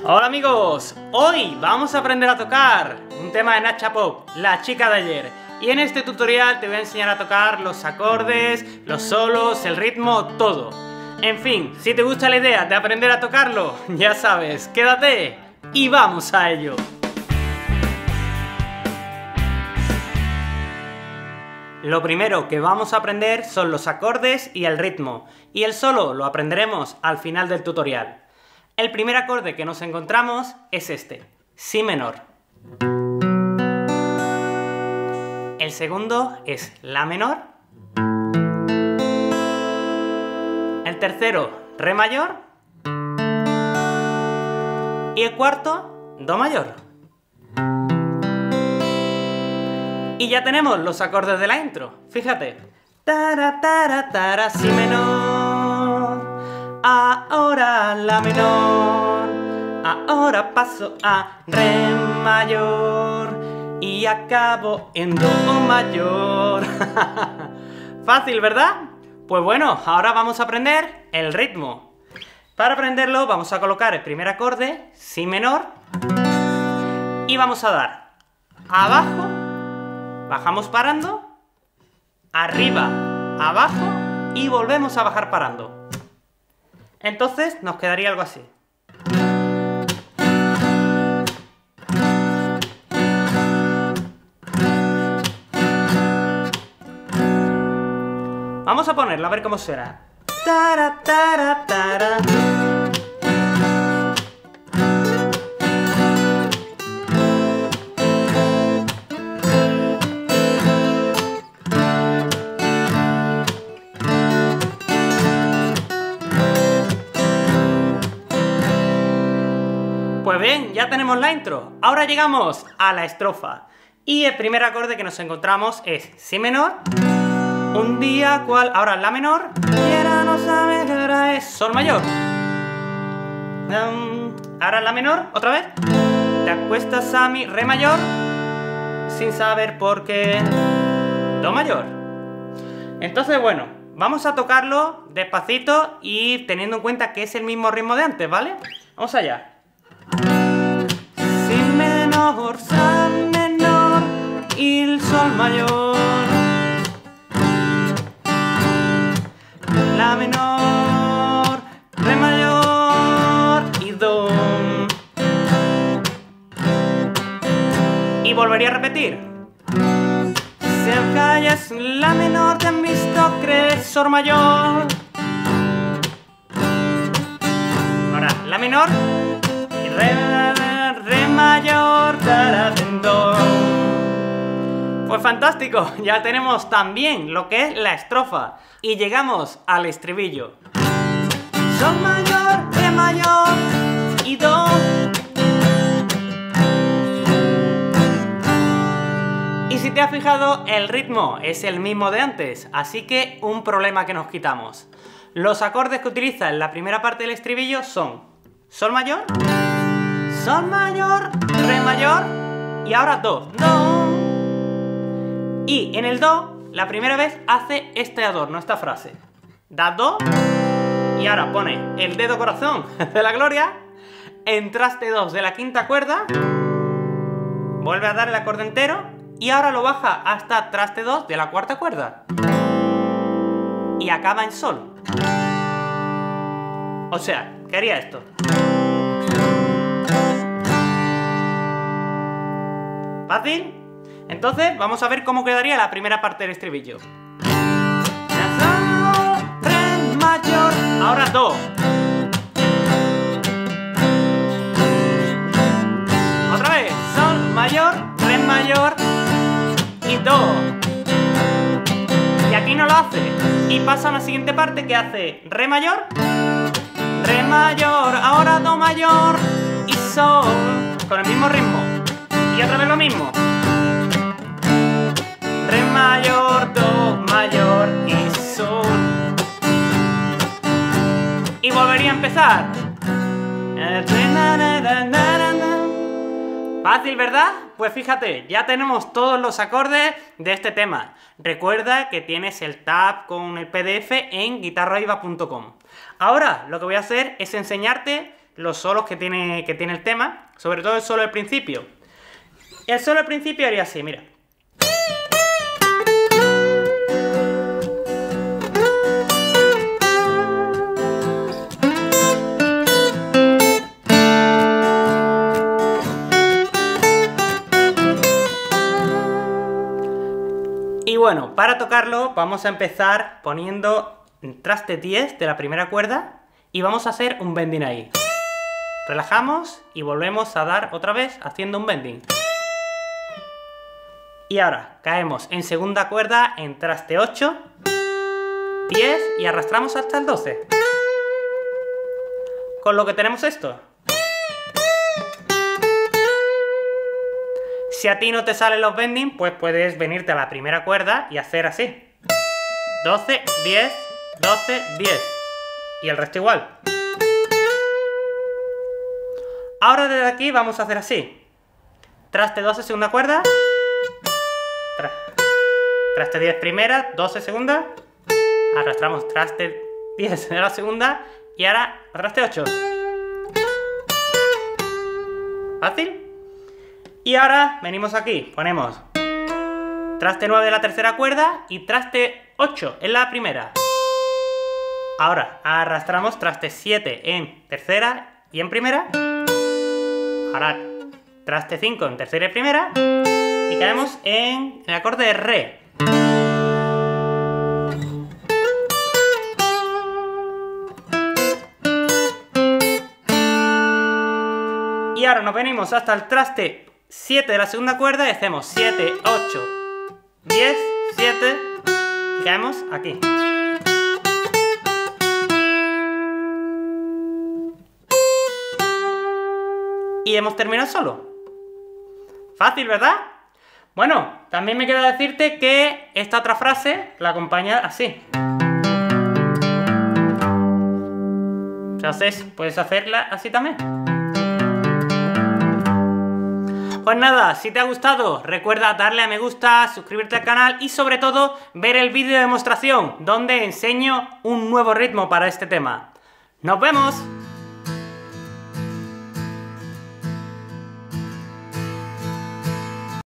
Hola amigos, hoy vamos a aprender a tocar un tema de Nacha Pop, La chica de ayer. Y en este tutorial te voy a enseñar a tocar los acordes, los solos, el ritmo, todo. En fin, si te gusta la idea de aprender a tocarlo, ya sabes, quédate y vamos a ello. Lo primero que vamos a aprender son los acordes y el ritmo, y el solo lo aprenderemos al final del tutorial. El primer acorde que nos encontramos es este, Si menor. El segundo es La menor. El tercero, Re mayor. Y el cuarto, Do mayor. Y ya tenemos los acordes de la intro, fíjate. Tara, tara, tara, Si menor. Ahora La menor. Ahora paso a Re mayor. Y acabo en Do mayor. Fácil, ¿verdad? Pues bueno, ahora vamos a aprender el ritmo. Para aprenderlo vamos a colocar el primer acorde, Si menor. Y vamos a dar abajo. Bajamos parando, arriba, abajo y volvemos a bajar parando. Entonces nos quedaría algo así. Vamos a ponerlo a ver cómo suena. Tara, tara, tara. Pues bien, ya tenemos la intro. Ahora llegamos a la estrofa. Y el primer acorde que nos encontramos es Si menor. Un día cual... Ahora La menor. Y ahora no sabes que ahora es Sol mayor. Ahora La menor, otra vez. Te acuestas a mi Re mayor. Sin saber por qué Do mayor. Entonces, bueno, vamos a tocarlo despacito y teniendo en cuenta que es el mismo ritmo de antes, ¿vale? Vamos allá. Si menor, Sa menor y el Sol mayor. La menor, Re mayor y Do. Y volvería a repetir. Si acá ya es La menor, te han visto creer Sol mayor. Ahora La menor y Re mayor, Do. Pues fantástico, ya tenemos también lo que es la estrofa. Y llegamos al estribillo. Sol mayor, Re mayor y Do. Y si te has fijado, el ritmo es el mismo de antes, así que un problema que nos quitamos. Los acordes que utiliza en la primera parte del estribillo son Sol mayor, Re mayor y ahora Do. Do. Y en el Do, la primera vez hace este adorno, esta frase. Da Do y ahora pone el dedo corazón de la gloria en traste 2 de la quinta cuerda. Vuelve a dar el acorde entero y ahora lo baja hasta traste 2 de la cuarta cuerda. Y acaba en Sol. O sea, ¿qué haría esto? ¿Fácil? Entonces, vamos a ver cómo quedaría la primera parte del estribillo. Re mayor, ahora Do. Otra vez, Sol mayor, Re mayor y Do. Y aquí no lo hace. Y pasa a la siguiente parte que hace Re mayor, ahora Do mayor y Sol. Con el mismo ritmo. Y otra vez lo mismo. Re mayor, Do mayor y Sol. Y volvería a empezar. Fácil, ¿verdad? Pues fíjate, ya tenemos todos los acordes de este tema. Recuerda que tienes el tab con el PDF en guitarraiva.com. Ahora lo que voy a hacer es enseñarte los solos que tiene el tema, sobre todo el solo del principio. El solo del principio haría así, mira. Y bueno, para tocarlo vamos a empezar poniendo traste 10 de la primera cuerda y vamos a hacer un bending ahí. Relajamos y volvemos a dar otra vez haciendo un bending. Y ahora caemos en segunda cuerda en traste 8, 10 y arrastramos hasta el 12. Con lo que tenemos esto. Si a ti no te salen los bending, pues puedes venirte a la primera cuerda y hacer así. 12, 10, 12, 10. Y el resto igual. Ahora desde aquí vamos a hacer así. Traste 12, segunda cuerda. Traste 10 primera, 12 segunda. Arrastramos traste 10 en la segunda. Y ahora traste 8. ¿Fácil? Y ahora venimos aquí, ponemos traste 9 de la tercera cuerda y traste 8 en la primera. Ahora arrastramos traste 7 en tercera y en primera. Ahora traste 5 en tercera y primera. Y caemos en el acorde de re. Y ahora nos venimos hasta el traste 7 de la segunda cuerda y hacemos 7, 8, 10, 7 y caemos aquí. Y hemos terminado solo. Fácil, ¿verdad? Bueno, también me queda decirte que esta otra frase la acompaña así. Entonces, puedes hacerla así también. Pues nada, si te ha gustado, recuerda darle a me gusta, suscribirte al canal y sobre todo ver el vídeo de demostración donde enseño un nuevo ritmo para este tema. ¡Nos vemos!